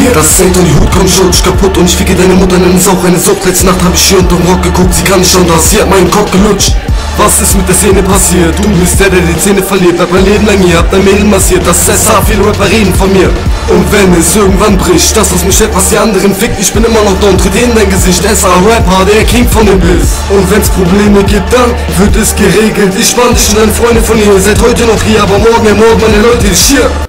hier. Das ist Anthony Hut, komm schon, ich kaputt und ich ficke deine Mutter, nenn es auch eine Sucht. Letzte Nacht hab ich hier unterm Rock geguckt, sie kann nicht schon das, sie hat meinen Kopf gelutscht. Was ist mit der Szene passiert? Du bist der die Zähne verliert. Bleib mein Leben lang hier, hab dein Mädel massiert. Das ist SH, viele Rapper reden von mir. Und wenn es irgendwann bricht, das was mich etwas die anderen fickt, ich bin immer noch da und tritt in dein Gesicht. SH Rapper, der King von dem Biss. Und wenn's Probleme gibt, dann wird es geregelt. Ich spann dich und deine Freunde von hier. Ihr seid heute noch hier, aber morgen ermorden meine Leute dich hier.